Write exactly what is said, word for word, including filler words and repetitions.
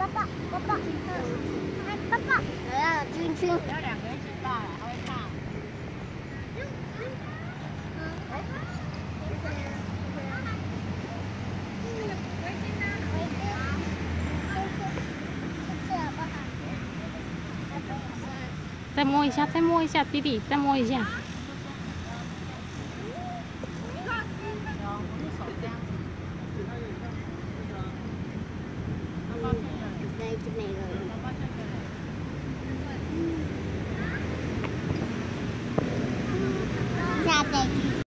爸爸，爸爸，哎，爸爸，来啊，君君， 要两个一起抱了，他会怕。 再摸一下，再摸一下，弟弟，再摸一下。